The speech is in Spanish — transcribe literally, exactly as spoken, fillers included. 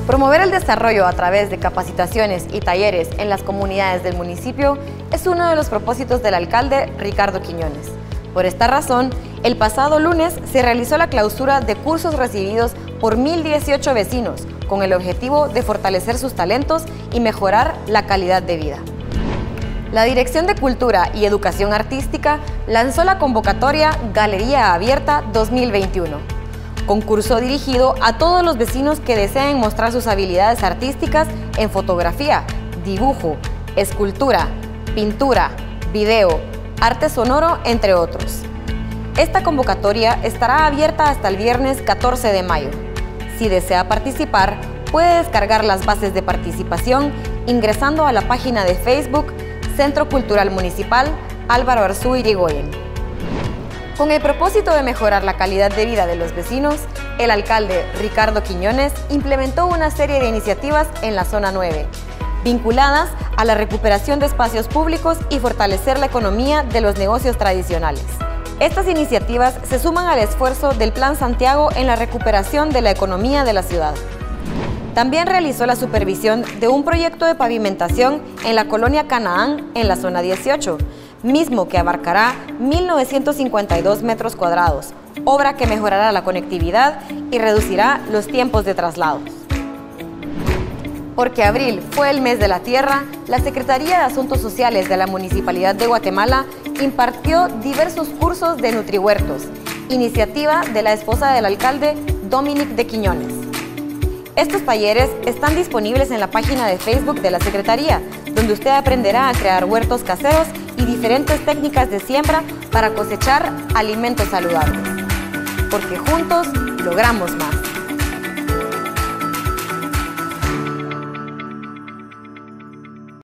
Promover el desarrollo a través de capacitaciones y talleres en las comunidades del municipio es uno de los propósitos del alcalde Ricardo Quiñones. Por esta razón, el pasado lunes se realizó la clausura de cursos recibidos por mil dieciocho vecinos con el objetivo de fortalecer sus talentos y mejorar la calidad de vida. La Dirección de Cultura y Educación Artística lanzó la convocatoria Galería Abierta dos mil veintiuno, concurso dirigido a todos los vecinos que deseen mostrar sus habilidades artísticas en fotografía, dibujo, escultura, pintura, video, arte sonoro, entre otros. Esta convocatoria estará abierta hasta el viernes catorce de mayo. Si desea participar, puede descargar las bases de participación ingresando a la página de Facebook Centro Cultural Municipal Álvaro Arzú Irigoyen. Con el propósito de mejorar la calidad de vida de los vecinos, el alcalde Ricardo Quiñones implementó una serie de iniciativas en la Zona nueve, vinculadas a la recuperación de espacios públicos y fortalecer la economía de los negocios tradicionales. Estas iniciativas se suman al esfuerzo del Plan Santiago en la recuperación de la economía de la ciudad. También realizó la supervisión de un proyecto de pavimentación en la colonia Canaán, en la zona dieciocho, mismo que abarcará mil novecientos cincuenta y dos metros cuadrados, obra que mejorará la conectividad y reducirá los tiempos de traslados. Porque abril fue el mes de la tierra, la Secretaría de Asuntos Sociales de la Municipalidad de Guatemala impartió diversos cursos de nutrihuertos, iniciativa de la esposa del alcalde, Dominic de Quiñones. Estos talleres están disponibles en la página de Facebook de la Secretaría, donde usted aprenderá a crear huertos caseros y diferentes técnicas de siembra para cosechar alimentos saludables. Porque juntos logramos más.